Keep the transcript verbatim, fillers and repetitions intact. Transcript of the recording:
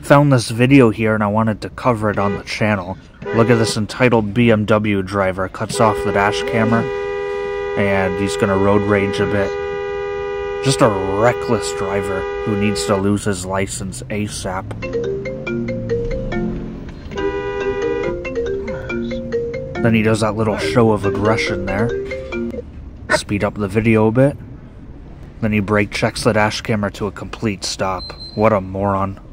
Found this video here and I wanted to cover it on the channel. Look at this entitled B M W driver cuts off the dash camera and he's gonna road rage a bit. Just a reckless driver who needs to lose his license ASAP. Then he does that little show of aggression there. Speed up the video a bit. Then he brake checks the dash camera to a complete stop. What a moron.